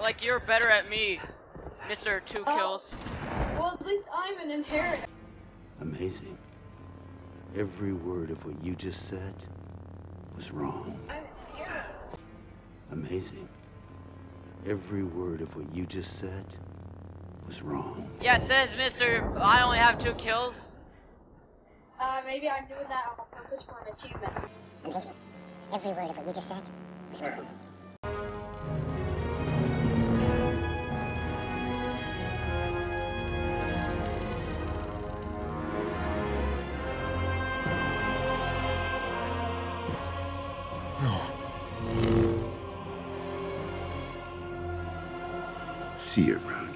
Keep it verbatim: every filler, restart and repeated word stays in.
like you're better at me, Mister Two Oh. Kills. Well, at least I'm an inheritor. Amazing. Every word of what you just said was wrong. I'm an inheritor. Amazing. Every word of what you just said was wrong. Yeah, it says Mister I only have two kills. Uh, maybe I'm doing that on purpose for an achievement. Amazing. Every word of what you just said was wrong. See you around.